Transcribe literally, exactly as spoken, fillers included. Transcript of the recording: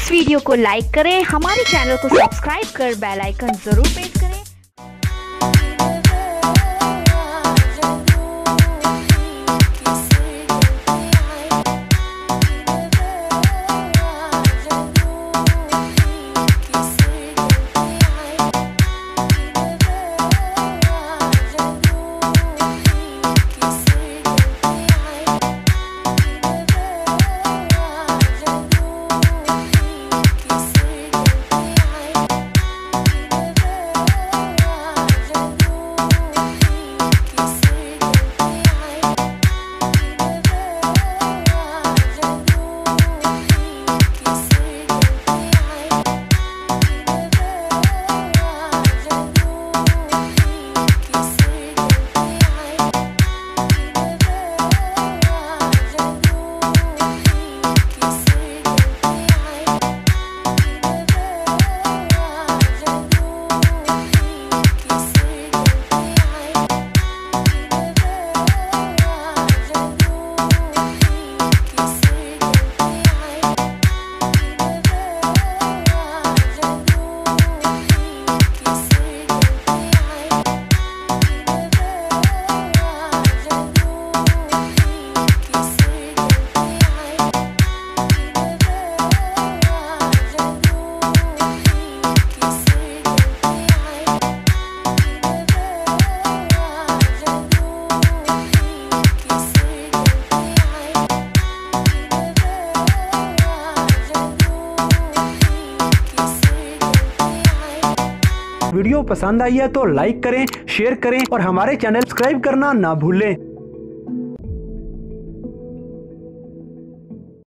इस video को लाइक करें, हमारे चैनल को सब्सक्राइब कर बेल आइकन जरूर प्रेस करें। वीडियो पसंद आई है तो लाइक करें, शेयर करें और हमारे चैनल सब्सक्राइब करना ना भूलें।